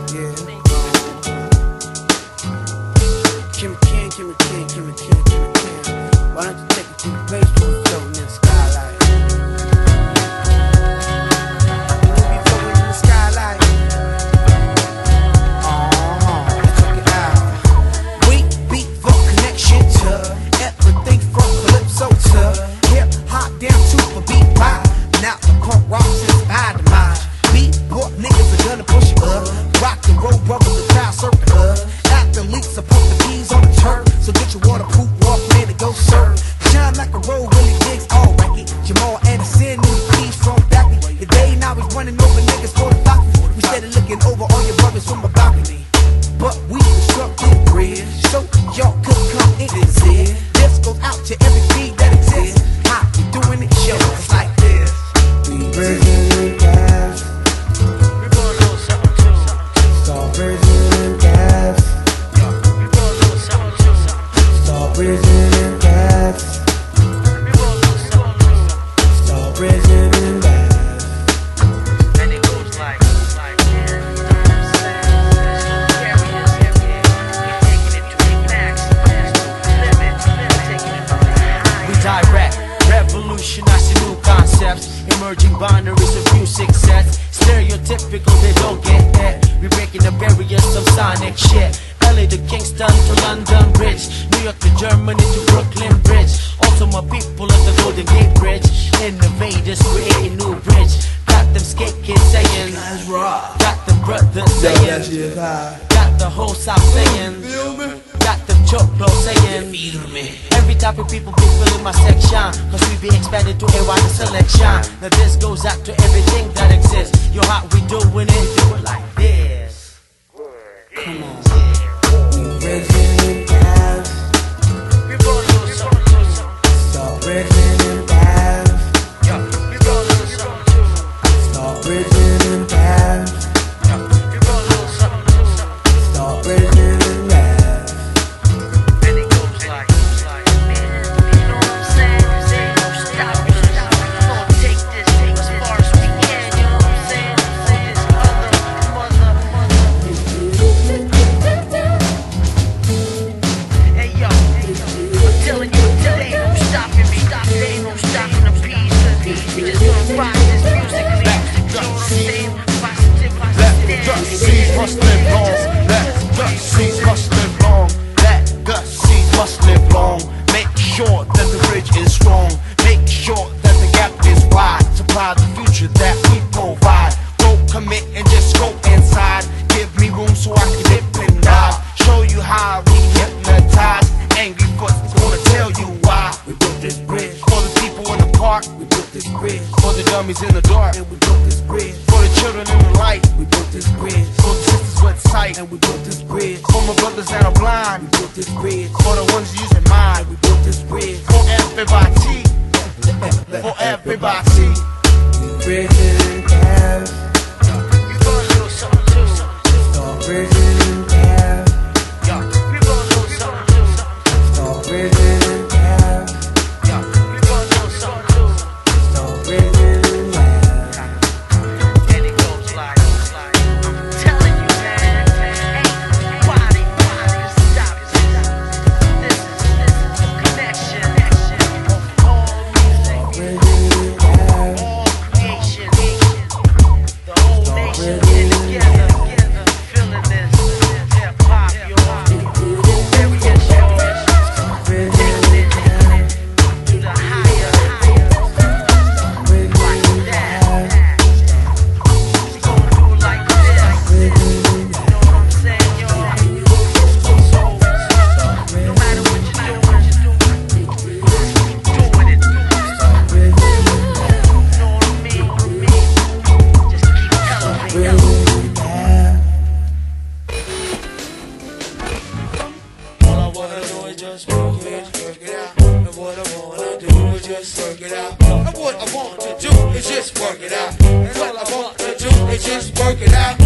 Why don't you take it to the place where we're floating in the skylight? You know we floating in the skylight. Check it out. We beat for connection to everything from calypso to hip hop down to the beat pop. Now the punk rocks inspired the mind. Beat book niggas are gonna push you up. Rock and roll brothers, the crowd circle up. Athletes are put the keys on the turf. So get your waterproof Walkman and go surf. Shine like a roll, Willie Diggs, all record. Jamal Anderson, new keys from Becky. Your day now is running over niggas for the doctors. We steady looking over all your brothers from a balcony. But we constructed bridge, so y'all could come in and see. This goes out to every beat that exists. How we doing it? Show us like this. We bridging gas. We put a little something too. Start bridging gas. We put a little something too. Start bridging gas. We put a little something too. Start bridging gas. And it goes like direct, revolutionize new concepts, emerging boundaries of music sets. Stereotypical, they don't get that. We breaking the barriers of sonic shit. LA to Kingston to London Bridge, New York to Germany to Brooklyn Bridge. Also my people at the Golden Gate Bridge, innovators creating new bridge. Got them skate kids saying, got them brothers saying, got the whole South saying, got them choclo saying, every type of people be filling my section, cause we be expanded to a wider selection. Now this goes out to everything that exists. Yo, how we doing it? Do it like this. Come on. We bridging gas. We roll a little something too. Start bridging gas. Yo, we roll a little something too. Start bridging gas. Yo, we roll a little something too. Start bridging gas. And it goes like, you know what I'm saying? Stop it. Gonna take this as far as we can, you know what I'm saying? For this mother. Hey yo, I'm telling you, they ain't no stopping me. They ain't no stopping the peace. We just gonna rock this music. You know what I'm saying? Positive. Let gut seeds must live long. Let gut seeds must live long. Let gut seeds must live long. Make sure that the bridge is strong. Make sure that the gap is wide. Supply the future that we provide. Don't commit and just go inside. Give me room so I can dip and dive. Show you how we hypnotize. Angry Foot's gonna tell you why. We built this bridge. For the people in the park, We built this bridge. for the dummies in the dark, And we built this bridge. for the children in the light, We built this bridge. for the sisters with sight, And we built this bridge. for my brothers that are blind, We built this bridge. for the ones using mind, We built this bridge. for everybody, for everybody. Bridging gas. We roll a little something too. Start bridging gas. We roll a little something too. Start bridging gas. We roll a little something too. Start bridging gas. And it goes like, I'm telling you, man, ain't nobody stop this. This is a connection of all music, Bridging gas. all creation, the whole nation getting together, feeling this hip hop, yo. Various yours, taking it to the higher, like that. We gonna do it like this. You know what I'm saying, yo? So, no matter what you do, doing it. You know what I mean? Just keep telling me, yo. All I wanna do is just work it out. And what I wanna do is just work it out. And what I want to do is just work it out. And all I want to do is just work it out.